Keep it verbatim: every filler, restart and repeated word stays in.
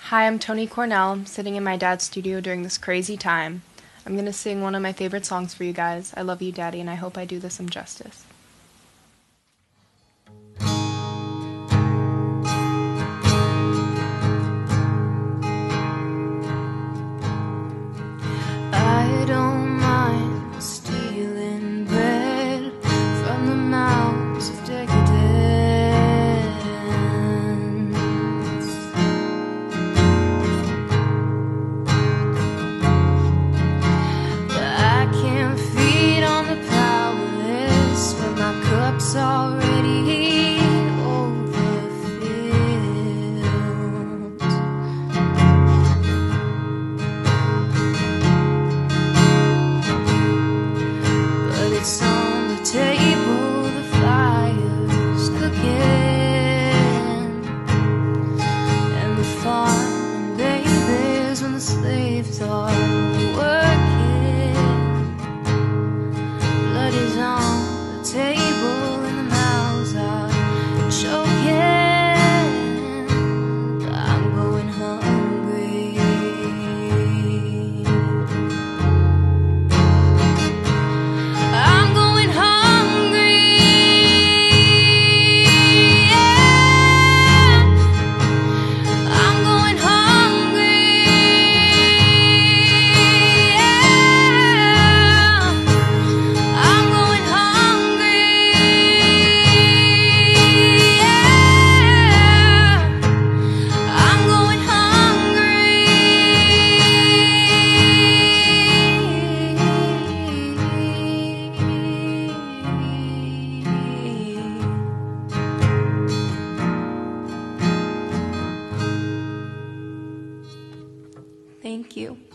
Hi, I'm Toni Cornell. I'm sitting in my dad's studio during this crazy time. I'm going to sing one of my favorite songs for you guys. I love you, Daddy, and I hope I do this some justice. I don't mind stealing bread from the mouths of decadence, but I can't feed on the powerless when my cup's already overfilled. But it's on the table, the fire's cooking, and the farming babies when the slaves are working. Blood is on the table and the mouths are choking. I'm going hungry. I'm going hungry, yeah. I'm going hungry, yeah. I'm going hungry, yeah. I'm going hungry. Thank you.